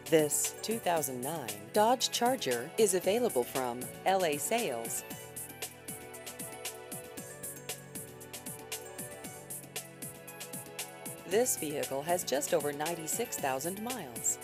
This 2009 Dodge Charger is available from LA Sales. This vehicle has just over 96,000 miles.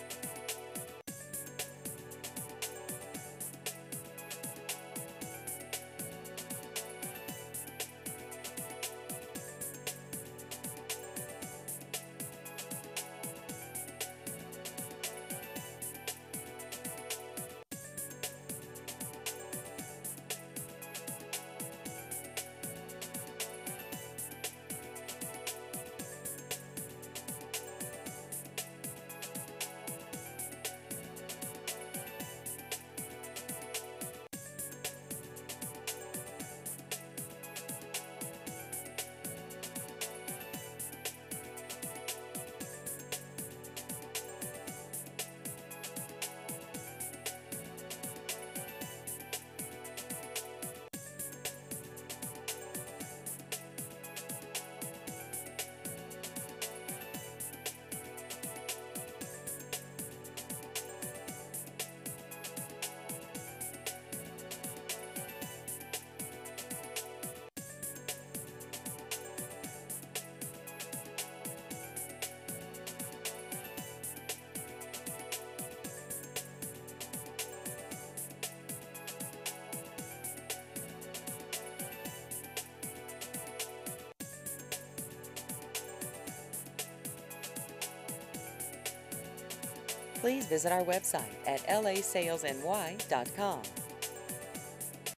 Please visit our website at lasalesny.com.